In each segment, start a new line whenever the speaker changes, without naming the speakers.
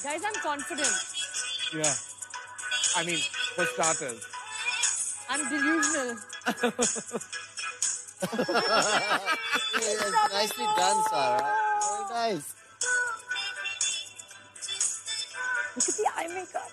Guys, I'm confident.
Yeah. I mean, for starters.
I'm delusional.
Yes, nicely done, Sarah. Very nice.
Look at the eye makeup.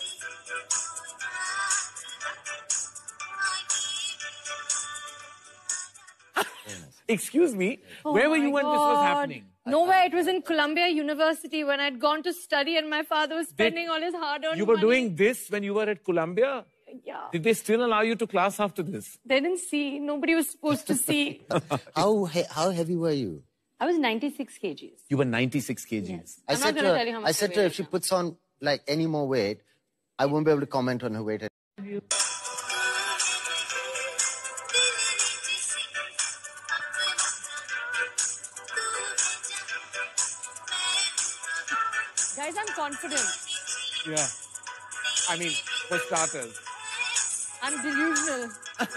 Excuse me, where were you when this was happening?
Nowhere. It was in Columbia University when I'd gone to study and my father was spending all his hard-earned money.
You were doing this when you were at Columbia?
Yeah.
Did they still allow you to class after this?
They didn't see. Nobody was supposed to see.
How heavy were you?
I was 96 kgs.
You were 96 kgs.
Yes.
I
I'm not going to tell you how much
I said to her,
I
if she puts on like any more weight, I won't be able to comment on her weight.
Guys, I'm confident.
Yeah. I mean, for starters.
I'm delusional.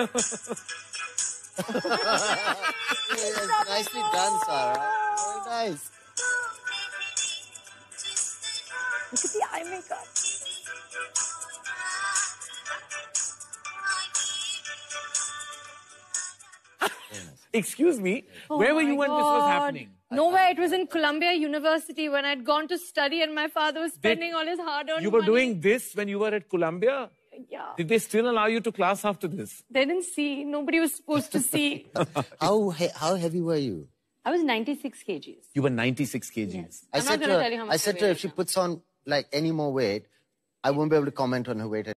Yes, nicely done, Sarah. Very nice.
Look at the eye makeup.
Excuse me, where were you when this was happening?
Nowhere. It was in Columbia University when I'd gone to study and my father was spending all his hard-earned money.
You were doing this when you were at Columbia?
Yeah.
Did they still allow you to class after this?
They didn't see. Nobody was supposed to see.
How heavy were you?
I was 96 kgs.
You were 96 kgs.
Yes.
I
I'm not going to tell you how much
I said to her,
I
if she puts on like any more weight, I won't be able to comment on her weight.